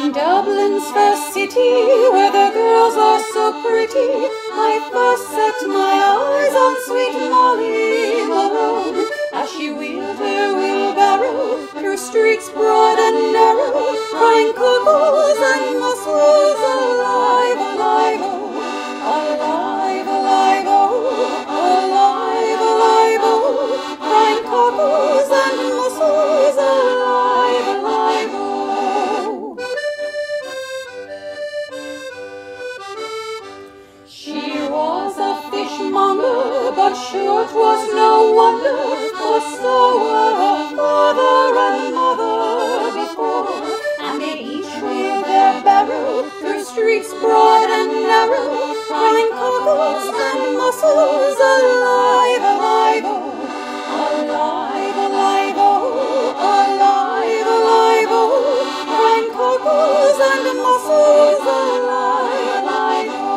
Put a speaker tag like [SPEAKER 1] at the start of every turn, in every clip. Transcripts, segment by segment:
[SPEAKER 1] In Dublin's fair city, where the girls are so pretty, I first set my eyes on sweet Molly Malone, as she wheeled her wheelbarrow through streets broad and narrow, crying Cockles and Mussels, alive, alive, oh, alive, alive, oh, alive, alive, oh, crying Cockles and Mussels, alive, alive, oh. She was a fishmonger, but sure 'twas no wonder, for so were her father and mother before, and they each wheeled their barrow through streets broad and narrow, crying Cockles and Mussels, alive, alive, oh, alive, alive, oh, alive, alive, oh, crying Cockles and Mussels, alive, alive, oh.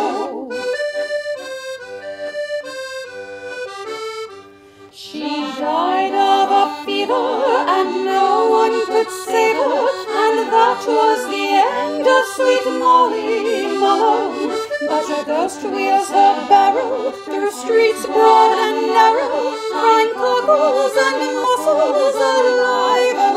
[SPEAKER 1] She died of a fever, and no one could save her, and that was the end of sweet Molly Malone. But her ghost wheels her barrow through streets broad and narrow, crying Cockles and Mussels, alive,